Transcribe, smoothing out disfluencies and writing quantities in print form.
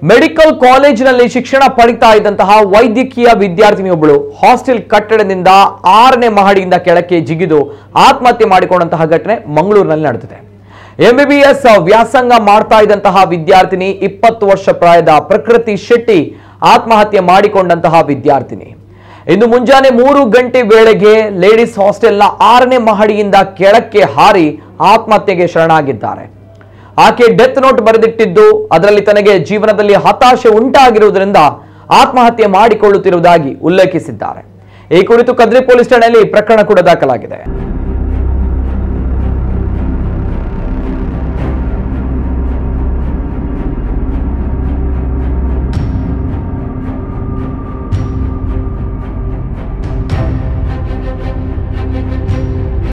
Medical ಕಾಲೇಜಿನಲ್ಲಿ ಶಿಕ್ಷಣ ಪಡಿತಾ ಇದ್ದಂತಹ ವೈದ್ಯಕೀಯ ವಿದ್ಯಾರ್ಥಿನಿಯೊಬ್ಬಳು ಹಾಸ್ಟೆಲ್ ಕಟ್ಟಡದಿಂದ 6ನೇ ಮಹಡಿಯಿಂದ ಕೆಳಕ್ಕೆ ಜಿಗಿದು ಆತ್ಮಹತ್ಯೆ ಮಾಡಿಕೊಂಡಂತಹ ಘಟನೆ ಮಂಗಳೂರಿನಲ್ಲಿ ನಡೆದಿದೆ. ಎಂಬಿಬಿಎಸ್ ವ್ಯಾಸಂಗ ಮಾಡ್ತಾ ಇದ್ದಂತಹ ವಿದ್ಯಾರ್ಥಿನಿ 20 ವರ್ಷ ಪ್ರಾಯದ ಪ್ರಕೃತಿ ಶೆಟ್ಟಿ ಆತ್ಮಹತ್ಯೆ ಮಾಡಿಕೊಂಡಂತಹ ವಿದ್ಯಾರ್ಥಿನಿ ಇಂದು ಮುಂಜಾನೆ 3 ಗಂಟೆ ವೇಳೆಗೆ ಲೇಡೀಸ್ ಹಾಸ್ಟೆಲ್ನ 6ನೇ ಮಹಡಿಯಿಂದ ಕೆಳಕ್ಕೆ ಹಾರಿ ಆತ್ಮಹತ್ಯೆಗೆ ಶರಣಾಗಿದ್ದಾರೆ. ಆಕೆ ಡೆತ್ ನೋಟ್ ಬರೆದಿಟ್ಟಿದ್ದು ಅದರಲ್ಲಿ ತನಗೆ ಜೀವನದಲ್ಲಿ ಹತಾಶೆ ಉಂಟಾಗಿರುವುದರಿಂದ ಆತ್ಮಹತ್ಯೆ ಮಾಡಿಕೊಳ್ಳುತ್ತಿರುವುದಾಗಿ ಉಲ್ಲೇಖಿಸಿದ್ದಾರೆ. ಈ ಕುರಿತು ಕದ್ರಿ ಪೊಲೀಸ್ ಠಾಣೆಯಲ್ಲಿ ಪ್ರಕರಣ ಕೂಡ ದಾಖಲಾಗಿದೆ.